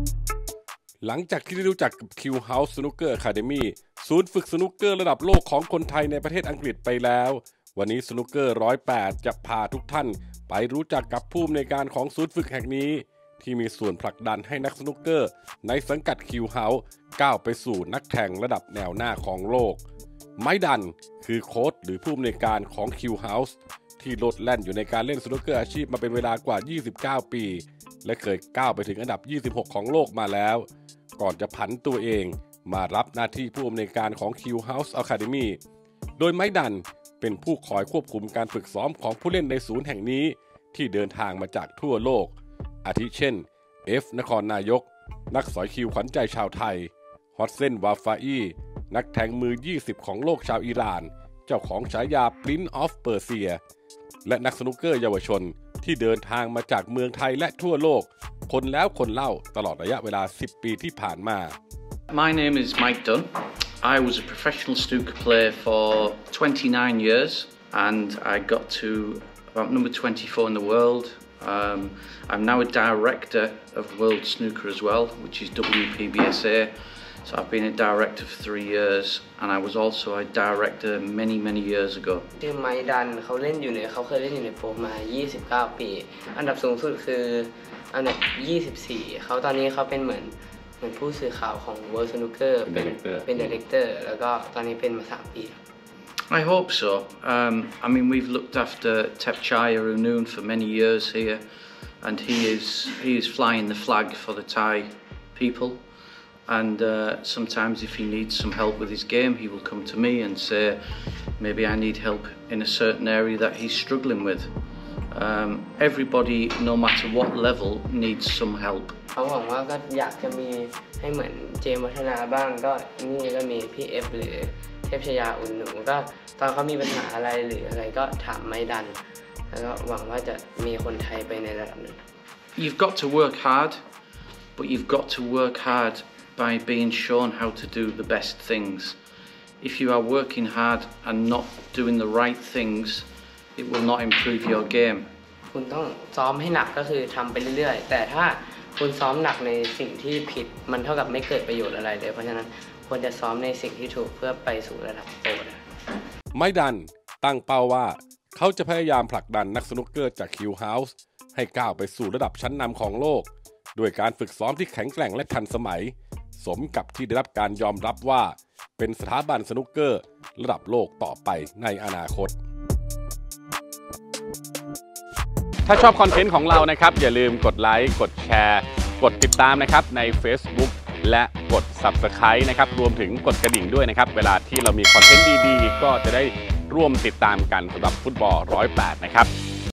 หลังจากที่ได้รู้จักกับ Q House Snooker Academy ศูนย์ฝึกสนุกเกอร์ระดับโลกของคนไทยในประเทศอังกฤษไปแล้ววันนี้สนุกเกอร์108จะพาทุกท่านไปรู้จักกับผู้อำนวยการของศูนย์ฝึกแห่งนี้ที่มีส่วนผลักดันให้นักสนุกเกอร์ในสังกัด Q House ก้าวไปสู่นักแข่งระดับแนวหน้าของโลกไม้ดันคือโค้ชหรือผู้อำนวยการของ Q House ที่โลดแล่นอยู่ในการเล่นสนุกเกอร์อาชีพมาเป็นเวลากว่า29ปีและเคยก้าวไปถึงอันดับ26ของโลกมาแล้วก่อนจะผันตัวเองมารับหน้าที่ผู้อำนวยการของ Q House Academy โดยไม้ดันเป็นผู้คอยควบคุมการฝึกซ้อมของผู้เล่นในศูนย์แห่งนี้ที่เดินทางมาจากทั่วโลกอาทิเช่น นครนายกนักสอยคิวขวัญใจชาวไทยฮอสเซนวาฟาอีนักแทงมือ20ของโลกชาวอิหร่านเจ้าของฉายา Prince of Persia และนักสนุกเกอร์เยาวชนที่เดินทางมาจากเมืองไทยและทั่วโลกคนแล้วคนเล่าตลอดระยะเวลา10ปีที่ผ่านมา My name is Mike Dunn. I was a professional snooker player for 29 years and I got to about number 24 in the world. I'm now a director of World Snooker as well, which is WPBSA. So I've been a director for 3 years and I was also a director many years ago. ชื่อไมค์ดันเขาเคยเล่นอยู่ในโปรมา29ปีอันดับสูงสุดคืออันดับ24เขาตอนนี้เขาเป็นเหมือนผู้สื่อข่าวของ World Snooker เป็นดีเรคเตอร์แล้วก็ตอนนี้เป็นมา3 ปี I hope so. I mean, we've looked after Tepchai Arunoon for many years here, and he is flying the flag for the Thai people. And sometimes, if he needs some help with his game, he will come to me and say, "Maybe I need help in a certain area that he's struggling with." Everybody, no matter what level, needs some help. เขาหวังว่าก็อยากจะมีให้เหมือนเจมส์วัฒนาบ้างก็นี่ก็มีพี่เอฟหรือเทพชยาอุ่นหนูก็ตอนเขามีปัญหาอะไรหรืออะไรก็ถามไม้ดันแล้วก็หวังว่าจะมีคนไทยไปในระดับหนึ่ง You've got to work hard, but you've got to work hard by being shown how to do the best things. If you are working hard and not doing the right things, it will not improve your game. คุณต้องซ้อมให้หนักก็คือทำไปเรื่อยๆแต่ถ้าคุณซ้อมหนักในสิ่งที่ผิดมันเท่ากับไม่เกิดประโยชน์อะไรเลยเพราะฉะนั้นควรจะซ้อมในสิ่งที่ถูกเพื่อไปสู่ระดับโปรไม้ดันตั้งเป้าว่าเขาจะพยายามผลักดันนักสนุกเกอร์จาก Q House ให้ก้าวไปสู่ระดับชั้นนำของโลกด้วยการฝึกซ้อมที่แข็งแกร่งและทันสมัยสมกับที่ได้รับการยอมรับว่าเป็นสถาบันสนุกเกอร์ระดับโลกต่อไปในอนาคตถ้าชอบคอนเทนต์ของเรานะครับอย่าลืมกดไลค์กดแชร์กดติดตามนะครับใน Facebook และกด Subscribe นะครับรวมถึงกดกระดิ่งด้วยนะครับเวลาที่เรามีคอนเทนต์ดีๆก็จะได้ร่วมติดตามกันสำหรับฟุตบอล108นะครับ